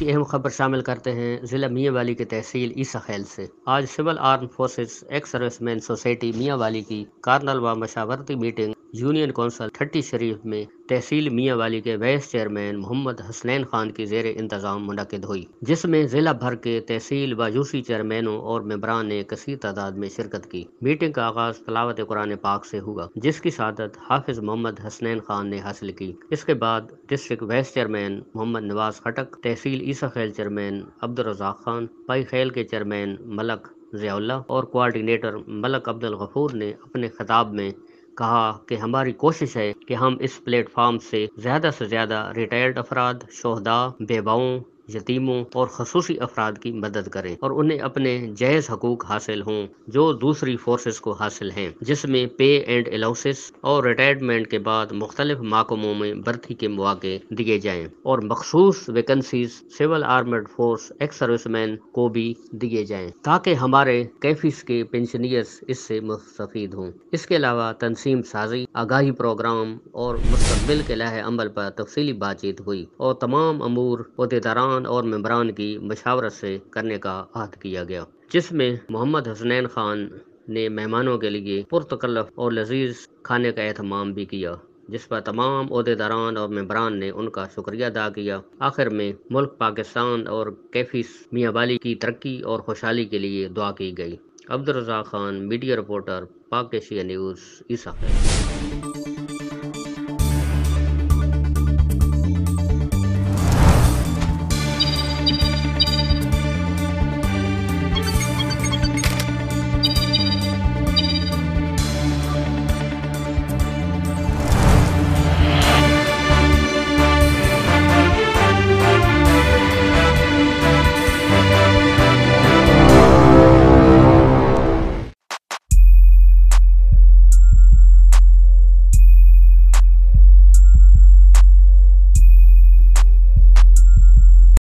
اہم خبر شامل کرتے ہیں ضلع میاں والی کی تحصیل عیسیٰ خیل سے۔ آج civil armed forces ex service man society Mianwali کی کارنل و مشاورتی میٹنگ یونین کونسل 30 شریف میں تحصیل میاں والی کے وائس چیئرمین محمد حسنین خان کی زیر انتظام منعقد ہوئی، جس میں ضلع بھر کے تحصیل و یوسی چیئرمینوں اور ممبران نے کثیر تعداد میں شرکت کی۔ میٹنگ کا آغاز تلاوت قرآن پاک سے ہوا، جس کی سعادت حافظ محمد حسنین خان نے حاصل کی۔ اس کے بعد district vice chairman Muhammad Nawaz Khattak, تحصیل عیسیٰ خیل چیئرمین عبدالرزاق خان، پائی خیل کے چیئرمین ملک ضیاء اللہ اور کوآرڈینیٹر ملک عبدالغفور نے اپنے خطاب میں کہا کہ ہماری کوشش ہے کہ ہم اس پلیٹ فارم سے زیادہ ریٹائرڈ افراد، شہداء، بیواؤں، یتیموں اور خصوصی افراد کی مدد کریں اور انہیں اپنے جائز حقوق حاصل ہوں جو دوسری فورسز کو حاصل ہیں، جس میں پے اینڈ الاؤنسز اور ریٹائرمنٹ کے بعد مختلف محکموں میں بھرتی کے مواقع دیے جائیں اور مخصوص vacancies civil armed force ex service man کو بھی دیے جائیں تاکہ ہمارے کیفیس کے پنشنئرز اس سے مستفید ہوں۔ اس کے علاوہ تنظیم سازی، آگاہی پروگرام اور مستقبل کے لائحہ عمل پر تفصیلی بات چیت ہوئی اور تمام امور عہدیداران اور ممبران کی مشاورت سے کرنے کا عہد کیا گیا، جس میں محمد حسنین خان نے مہمانوں کے لیے پرتکلف اور لذیذ کھانے کا اہتمام بھی کیا، جس پر تمام عہدیداران اور ممبران نے ان کا شکریہ ادا کیا۔ آخر میں ملک پاکستان اور کیفیس میاں والی کی ترقی اور خوشحالی کے لیے دعا کی گئی۔ Abdul Razzaq Khan, media reporter, Pak Asia news, Isa Khel.